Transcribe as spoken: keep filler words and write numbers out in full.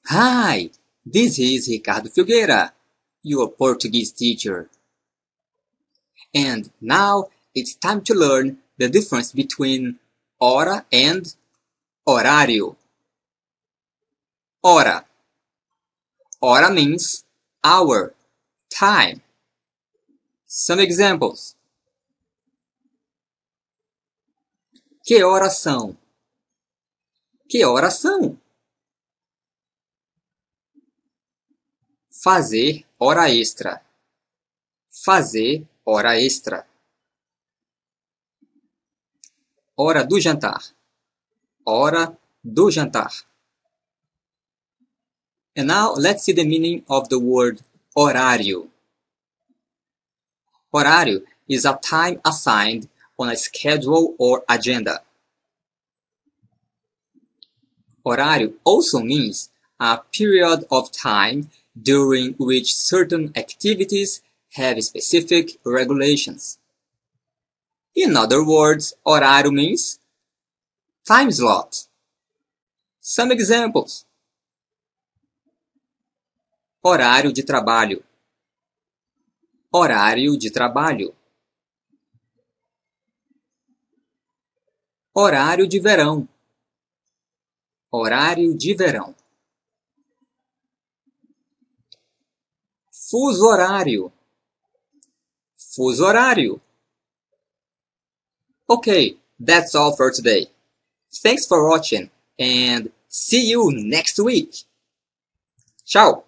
Hi, this is Ricardo Filgueira, your Portuguese teacher. And now it's time to learn the difference between hora and horário. Hora. Hora means hour, time. Some examples. Que horas são? Que horas são? Fazer hora extra. Fazer hora extra. Hora do jantar. Hora do jantar. And now let's see the meaning of the word horário. Horário is a time assigned on a schedule or agenda. Horário also means a period of time during which certain activities have specific regulations. In other words, horário means time slot. Some examples. Horário de trabalho. Horário de trabalho. Horário de verão. Horário de verão. Fuso horário. Fuso horário. Okay, that's all for today. Thanks for watching and see you next week. Tchau!